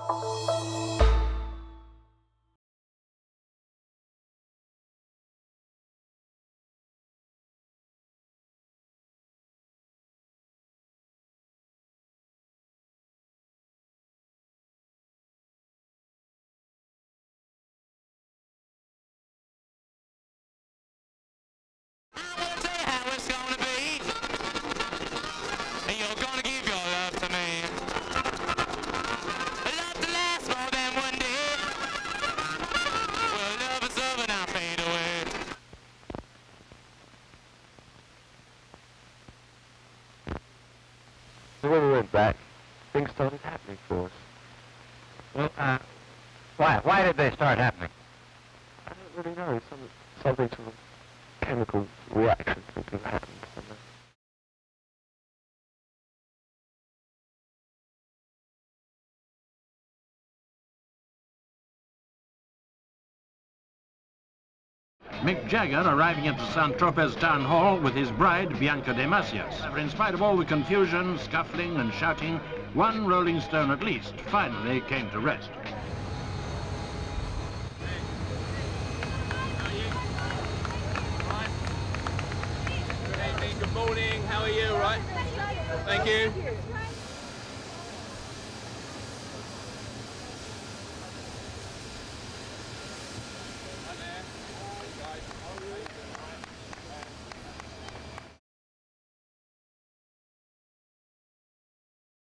When we went back, things started happening for us. Well, why did they start happening? I don't really know. Something sort of chemical reaction seemed to have happened somewhere. Mick Jagger arriving at the Saint-Tropez town hall with his bride, Bianca de Macias. In spite of all the confusion, scuffling and shouting, one Rolling Stone at least finally came to rest. Good morning, how are you, right? Thank you.